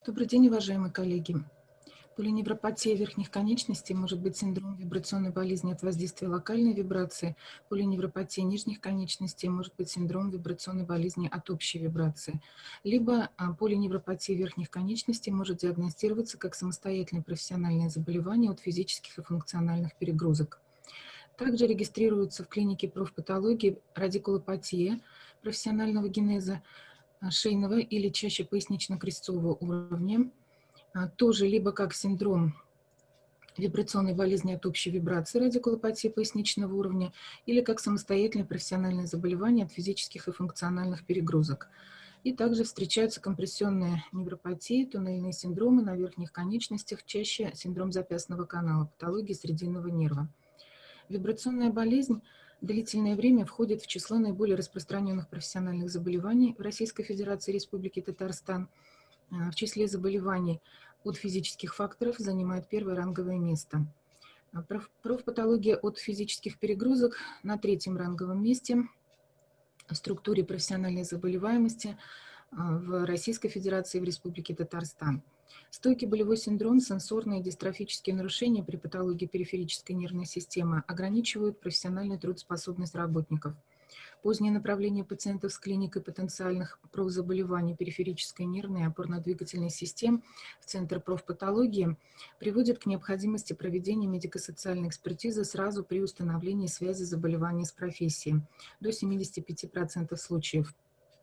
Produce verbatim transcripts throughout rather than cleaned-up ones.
Добрый день, уважаемые коллеги. Полиневропатия верхних конечностей может быть синдром вибрационной болезни от воздействия локальной вибрации. Полиневропатия нижних конечностей может быть синдром вибрационной болезни от общей вибрации. Либо а, полиневропатия верхних конечностей может диагностироваться как самостоятельное профессиональное заболевание от физических и функциональных перегрузок. Также регистрируется в клинике профпатологии радикулопатия профессионального генеза а, шейного или чаще пояснично-крестцового уровня, а, тоже либо как синдром вибрационной болезни от общей вибрации радикулопатии поясничного уровня, или как самостоятельное профессиональное заболевание от физических и функциональных перегрузок. И также встречаются компрессионные невропатии, туннельные синдромы на верхних конечностях, чаще синдром запястного канала, патология срединного нерва. Вибрационная болезнь длительное время входит в число наиболее распространенных профессиональных заболеваний в Российской Федерации и Республике Татарстан. В числе заболеваний от физических факторов занимает первое ранговое место. Профпатология от физических перегрузок на третьем ранговом месте в структуре профессиональной заболеваемости в Российской Федерации и в Республике Татарстан. Стойкий болевой синдром, сенсорные и дистрофические нарушения при патологии периферической нервной системы ограничивают профессиональную трудоспособность работников. Позднее направление пациентов с клиникой потенциальных профзаболеваний периферической нервной и опорно-двигательной систем в Центр профпатологии приводит к необходимости проведения медико-социальной экспертизы сразу при установлении связи заболевания с профессией до семидесяти пяти процентов случаев.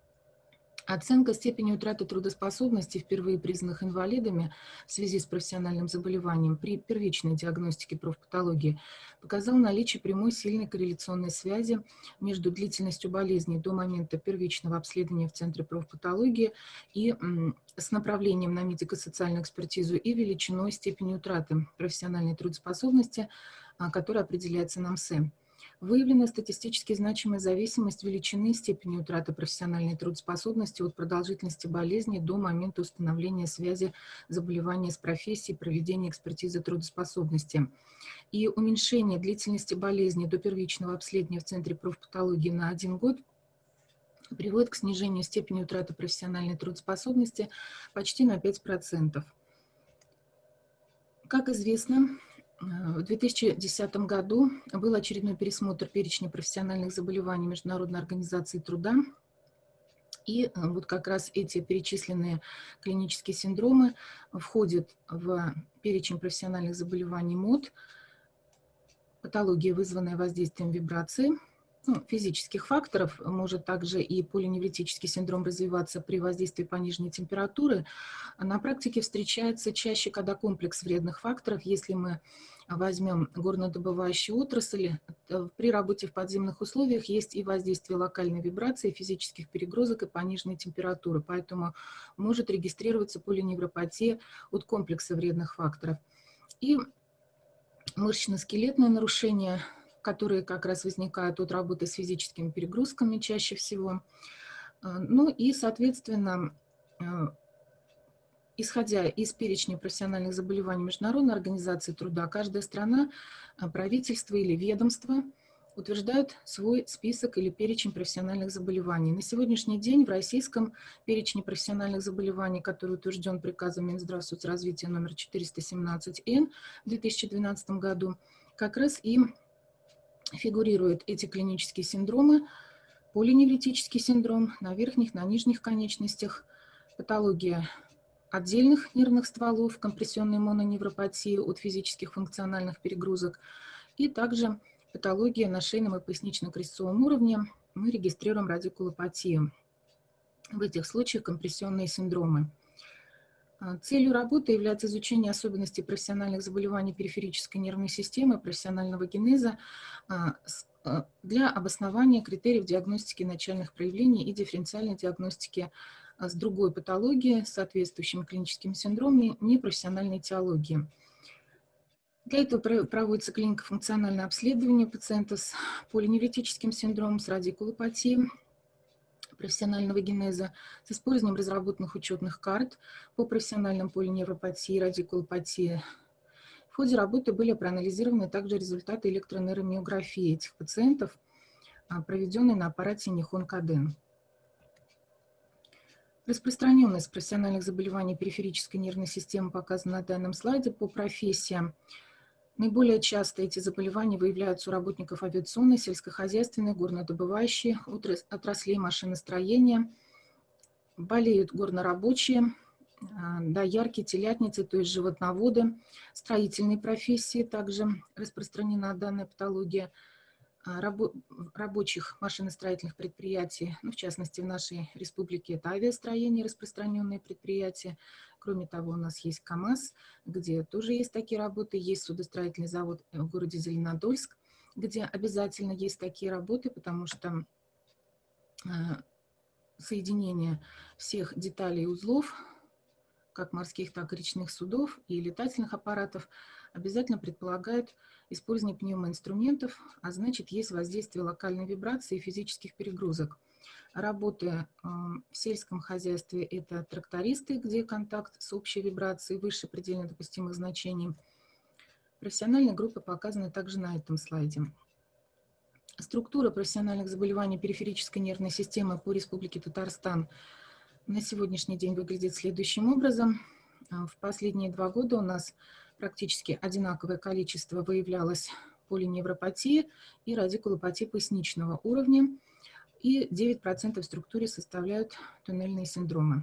Оценка степени утраты трудоспособности впервые признанных инвалидами в связи с профессиональным заболеванием при первичной диагностике профпатологии показала наличие прямой сильной корреляционной связи между длительностью болезни до момента первичного обследования в Центре профпатологии и с направлением на медико-социальную экспертизу и величиной степени утраты профессиональной трудоспособности, которая определяется на МСЭ. Выявлена статистически значимая зависимость величины степени утраты профессиональной трудоспособности от продолжительности болезни до момента установления связи заболевания с профессией, проведения экспертизы трудоспособности. И уменьшение длительности болезни до первичного обследования в Центре профпатологии на один год приводит к снижению степени утраты профессиональной трудоспособности почти на пять процентов. Как известно, в две тысячи десятом году был очередной пересмотр перечня профессиональных заболеваний Международной организации труда. И вот как раз эти перечисленные клинические синдромы входят в перечень профессиональных заболеваний МОД, патология, вызванная воздействием вибрации, ну, физических факторов, может также и полиневротический синдром развиваться при воздействии пониженной температуры. На практике встречается чаще, когда комплекс вредных факторов, если мы возьмем горнодобывающую отрасль, при работе в подземных условиях есть и воздействие локальной вибрации, физических перегрузок и пониженной температуры, поэтому может регистрироваться полиневропатия от комплекса вредных факторов. И мышечно-скелетное нарушение, которые как раз возникают от работы с физическими перегрузками чаще всего. Ну и, соответственно, исходя из перечня профессиональных заболеваний Международной организации труда, каждая страна, правительство или ведомство утверждают свой список или перечень профессиональных заболеваний. На сегодняшний день в российском перечне профессиональных заболеваний, который утвержден приказом Минздрава соцразвития номер четыреста семнадцать эн в две тысячи двенадцатом году, как раз и фигурируют эти клинические синдромы: полиневротический синдром на верхних, на нижних конечностях, патология отдельных нервных стволов, компрессионная мононевропатия от физических функциональных перегрузок, и также патология на шейном и пояснично-крестцовом уровне. Мы регистрируем радикулопатию. В этих случаях компрессионные синдромы. Целью работы является изучение особенностей профессиональных заболеваний периферической нервной системы, профессионального генеза для обоснования критериев диагностики начальных проявлений и дифференциальной диагностики с другой патологией, соответствующими клиническими синдромами непрофессиональной этиологии. Для этого проводится клинико-функциональное обследование пациента с полиневротическим синдромом, с радикулопатией профессионального генеза с использованием разработанных учетных карт по профессиональным полиневропатии и радикулопатии. В ходе работы были проанализированы также результаты электронейромиографии этих пациентов, проведенные на аппарате Нихон Каден. Распространенность профессиональных заболеваний периферической нервной системы показана на данном слайде по профессиям. Наиболее часто эти заболевания выявляются у работников авиационной, сельскохозяйственной, горнодобывающей отраслей машиностроения. Болеют горнорабочие, доярки, телятницы, то есть животноводы, строительные профессии, также распространена данная патология. Рабо рабочих машиностроительных предприятий, ну, в частности, в нашей республике это авиастроение, распространенные предприятия. Кроме того, у нас есть КАМАЗ, где тоже есть такие работы, есть судостроительный завод в городе Зеленодольск, где обязательно есть такие работы, потому что соединение всех деталей и узлов, как морских, так и речных судов и летательных аппаратов, обязательно предполагает использование пневмоинструментов, а значит, есть воздействие локальной вибрации и физических перегрузок. Работы в сельском хозяйстве – это трактористы, где контакт с общей вибрацией выше предельно допустимых значений. Профессиональные группы показаны также на этом слайде. Структура профессиональных заболеваний периферической нервной системы по Республике Татарстан на сегодняшний день выглядит следующим образом. В последние два года у нас практически одинаковое количество выявлялось полиневропатии и радикулопатии поясничного уровня, и девять процентов в структуре составляют туннельные синдромы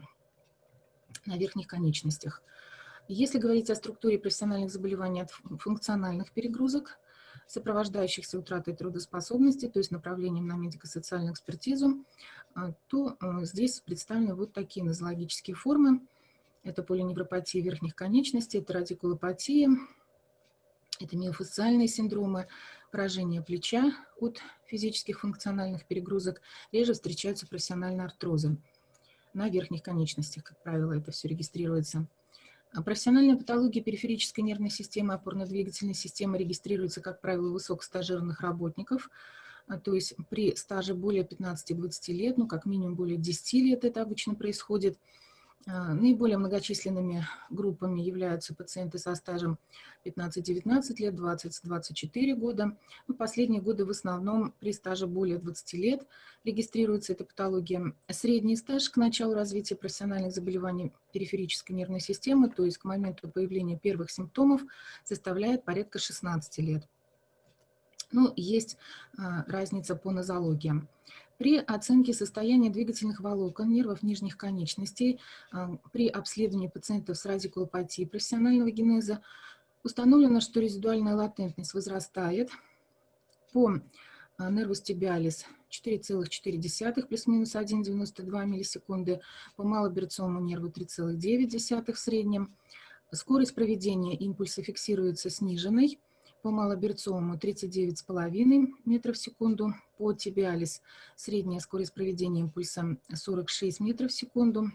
на верхних конечностях. Если говорить о структуре профессиональных заболеваний от функциональных перегрузок, сопровождающихся утратой трудоспособности, то есть направлением на медико-социальную экспертизу, то здесь представлены вот такие нозологические формы. Это полиневропатия верхних конечностей, это радикулопатия, это миофасциальные синдромы, поражение плеча от физических функциональных перегрузок. Реже встречаются профессиональные артрозы на верхних конечностях, как правило, это все регистрируется. Профессиональная патология периферической нервной системы, опорно-двигательной системы регистрируется, как правило, у высокостажированных работников, то есть при стаже более пятнадцати-двадцати лет, ну, как минимум более десяти лет это обычно происходит. Наиболее многочисленными группами являются пациенты со стажем пятнадцать-девятнадцать лет, двадцать-двадцать четыре года. В последние годы в основном при стаже более двадцати лет регистрируется эта патология. Средний стаж к началу развития профессиональных заболеваний периферической нервной системы, то есть к моменту появления первых симптомов, составляет порядка шестнадцати лет. Ну, есть разница по нозологиям. При оценке состояния двигательных волокон нервов нижних конечностей при обследовании пациентов с радикулопатией профессионального генеза установлено, что резидуальная латентность возрастает по нервус тибиалис четыре целых четыре десятых плюс-минус один целых девяносто два миллисекунды, по малоберционному нерву три целых девять десятых в среднем. Скорость проведения импульса фиксируется сниженной, по малоберцовому тридцать девять целых пять десятых метров в секунду, по тибиалис средняя скорость проведения импульса сорок шесть метров в секунду.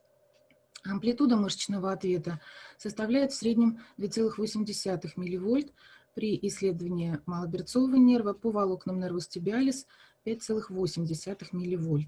Амплитуда мышечного ответа составляет в среднем две целых восемь десятых милливольт, при исследовании малоберцового нерва по волокнам нервус тибиалис пять целых восемь десятых милливольт.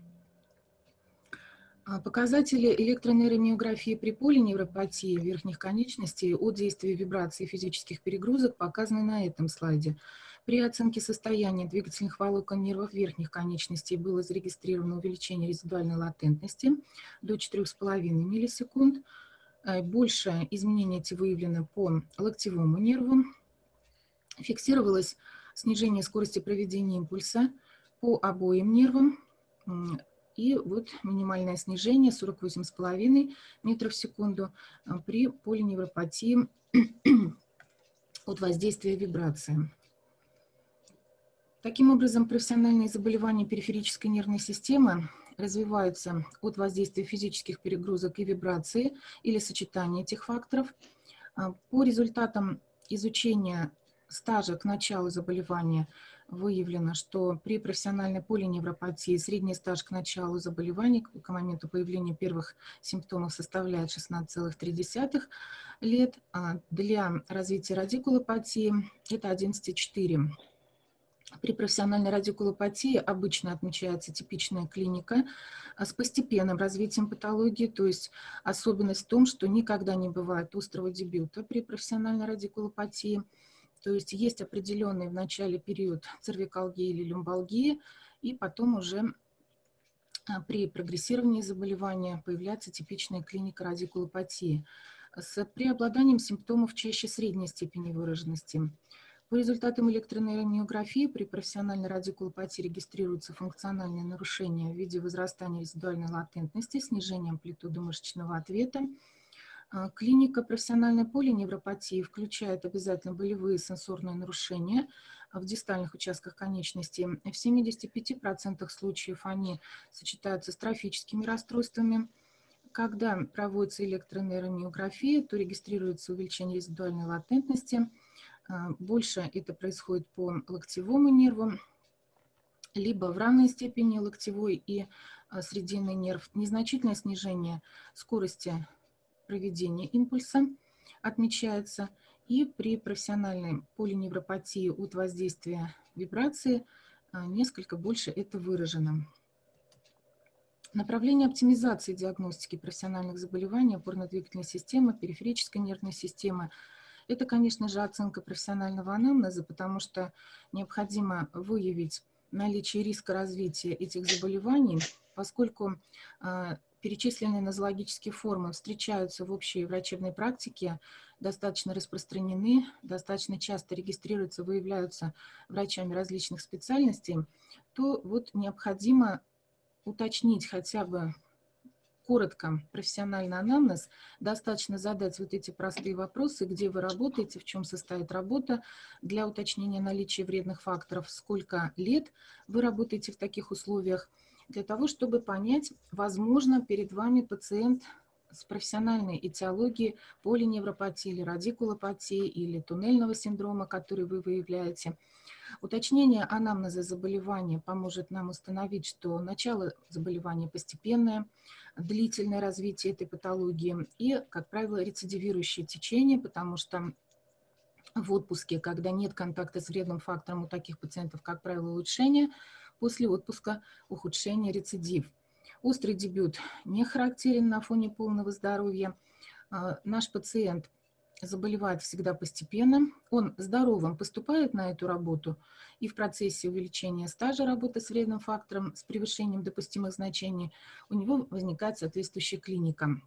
Показатели электронейромиографии при полиневропатии верхних конечностей от действия вибраций и физических перегрузок показаны на этом слайде. При оценке состояния двигательных волокон нервов верхних конечностей было зарегистрировано увеличение резидуальной латентности до четырёх с половиной миллисекунд. Большее изменение эти выявлено по локтевому нерву. Фиксировалось снижение скорости проведения импульса по обоим нервам. И вот минимальное снижение сорок восемь целых пять десятых метров в секунду при полиневропатии от воздействия вибрации. Таким образом, профессиональные заболевания периферической нервной системы развиваются от воздействия физических перегрузок и вибрации или сочетания этих факторов. По результатам изучения стажа к началу заболевания выявлено, что при профессиональной полиневропатии средний стаж к началу заболевания, к моменту появления первых симптомов, составляет шестнадцать целых три десятых лет, а для развития радикулопатии это одиннадцать целых четыре десятых. При профессиональной радикулопатии обычно отмечается типичная клиника с постепенным развитием патологии, то есть особенность в том, что никогда не бывает острого дебюта при профессиональной радикулопатии. То есть есть определенный в начале период цервикалгии или люмбалгии, и потом уже А При прогрессировании заболевания появляется типичная клиника радикулопатии с преобладанием симптомов чаще средней степени выраженности. По результатам электронейромиографии при профессиональной радикулопатии регистрируются функциональные нарушения в виде возрастания резидуальной латентности, снижения амплитуды мышечного ответа. А, Клиника профессиональной полиневропатии включает обязательно болевые сенсорные нарушения в дистальных участках конечности. В семидесяти пяти процентах случаев они сочетаются с трофическими расстройствами. Когда проводится электронейромиография, то регистрируется увеличение резидуальной латентности. А, Больше это происходит по локтевому нерву, либо в равной степени локтевой и а, срединный нерв. Незначительное снижение скорости проведения импульса отмечается, и при профессиональной полиневропатии от воздействия вибрации а, несколько больше это выражено. Направление оптимизации диагностики профессиональных заболеваний опорно-двигательной системы, периферической нервной системы — это, конечно же, оценка профессионального анамнеза, потому что необходимо выявить наличие риска развития этих заболеваний, поскольку а, перечисленные нозологические формы встречаются в общей врачебной практике, достаточно распространены, достаточно часто регистрируются, выявляются врачами различных специальностей, то вот необходимо уточнить хотя бы коротко профессиональный анамнез, достаточно задать вот эти простые вопросы, где вы работаете, в чем состоит работа, для уточнения наличия вредных факторов, сколько лет вы работаете в таких условиях, для того, чтобы понять, возможно, перед вами пациент с профессиональной этиологией полиневропатии или радикулопатии или туннельного синдрома, который вы выявляете. Уточнение анамнеза заболевания поможет нам установить, что начало заболевания постепенное, длительное развитие этой патологии и, как правило, рецидивирующее течение, потому что в отпуске, когда нет контакта с вредным фактором у таких пациентов, как правило, улучшение, после отпуска ухудшение, рецидив. Острый дебют не характерен на фоне полного здоровья. Наш пациент заболевает всегда постепенно, он здоровым поступает на эту работу, и в процессе увеличения стажа работы с вредным фактором, с превышением допустимых значений, у него возникает соответствующая клиника.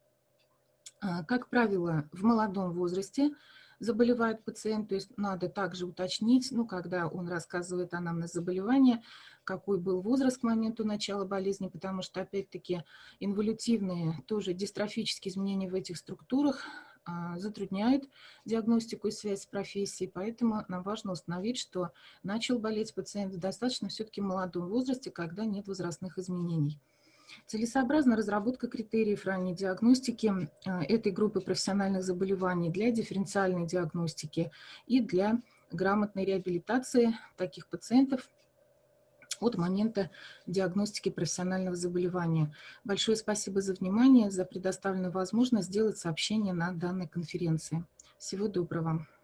Как правило, в молодом возрасте заболевает пациент, то есть надо также уточнить, ну, когда он рассказывает анамнез заболевания, какой был возраст к моменту начала болезни, потому что, опять-таки, инволютивные, тоже дистрофические изменения в этих структурах а, затрудняют диагностику и связь с профессией, поэтому нам важно установить, что начал болеть пациент в достаточно все-таки молодом возрасте, когда нет возрастных изменений. Целесообразна разработка критериев ранней диагностики этой группы профессиональных заболеваний для дифференциальной диагностики и для грамотной реабилитации таких пациентов от момента диагностики профессионального заболевания. Большое спасибо за внимание, за предоставленную возможность сделать сообщение на данной конференции. Всего доброго.